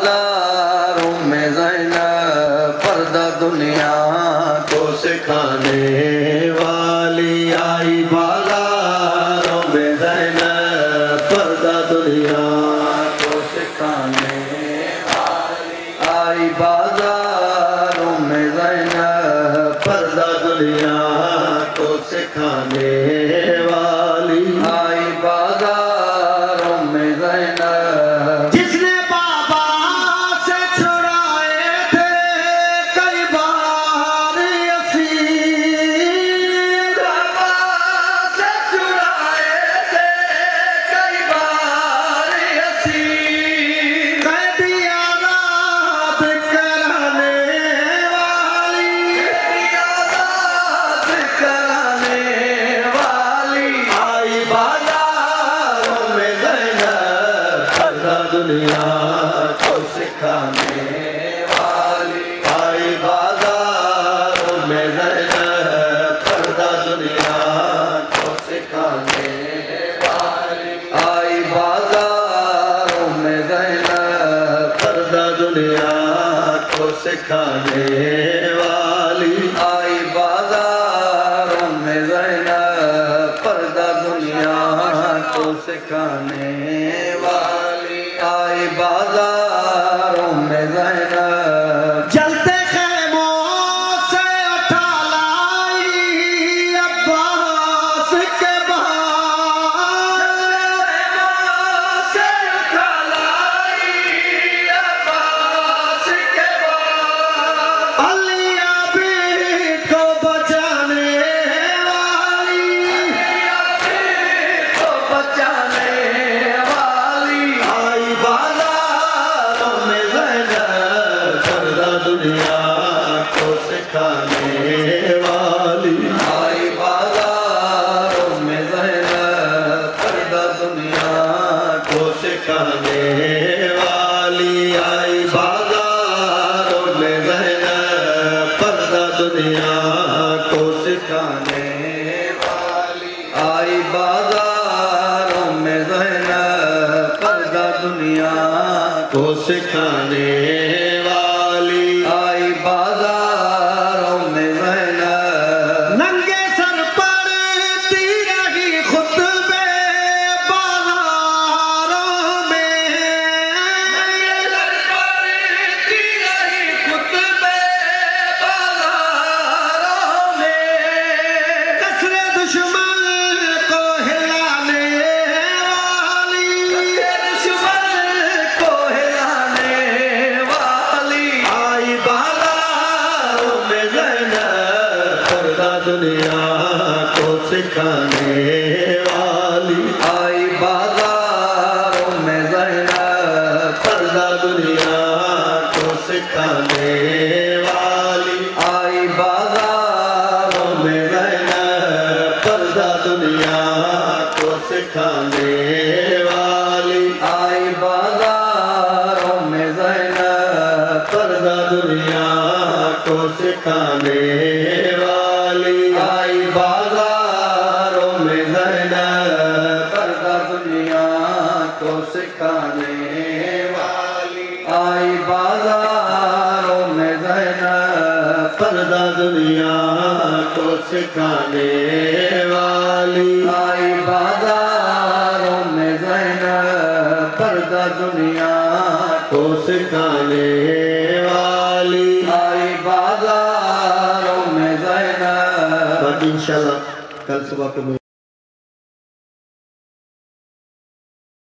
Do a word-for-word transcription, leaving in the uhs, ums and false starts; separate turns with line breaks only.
بازاروں میں زینب پردہ دنیا کو سکھانے والی آئی، بازاروں میں زینب پردہ دنیا کو سکھانے والی آئی، بازاروں میں زینب پردہ دنیا کو سکھانے والی آئی، بازاروں میں زینب جس نے بابا سے چھڑائے تھے کئی بار اسیر، بابا سے چھڑائے تھے کئی بار اسیر، قیدی آزاد کرانے والی، قیدی آزاد کرانے والی آئی، بازاروں میں زینب پردہ دنیا کو سکھانے والی آئی، بازاروں میں زینب پردہ دنیا کو سکھانے والی آئی، بازاروں میں زینب پردہ دنیا کو سکھانے والی آئی، بازاروں میں زینب پردہ دنیا کو سکھانے والی آئی، بازاروں میں زینب جلتے خیموں سے اٹھا لائی عباس کے بال، خیموں سے اٹھا لائی عباس کے بال، علی ابی کو بچانے والی، علی ابی کو بچانے والی آئی، بازاروں میں زینب پردہ دنیا کو سکھانے والی آئی، بازاروں میں زینب پردہ دنیا کو سکھانے والی آئی، بازاروں میں زینب پردہ دنیا کو سکھانے والی آئی، بازاروں میں زینب پردہ دنیا کو سکھانے والی آئی، بازاروں میں زینب ننگے سر پڑتی رہی خطبے بازاروں میں، ننگے سر پڑتی رہی خطبے بازاروں میں، کسرے دشمن کو ہلانے والی، کسرے دشمن کو ہلانے والی آئی، بازاروں میں زینب پردہ دنیا کو سکھانے والی آئی، بازاروں میں زینب پردہ دنیا کو سکھانے والی آئی، بازاروں میں زینب پردہ دنیا کو سکھانے والی آئی، بازاروں میں زینب پردہ دنیا کو سکھانے والی آئی، بازاروں میں زینب پردہ دنیا کو سکھانے والی آئی، بازاروں میں زینب پردہ دنیا کو سکھانے والی آئی، بازاروں میں زینب پردہ دنیا کو سکھانے والی آئی، بازاروں میں زینب۔ باقی انشاءاللہ کل صبح کو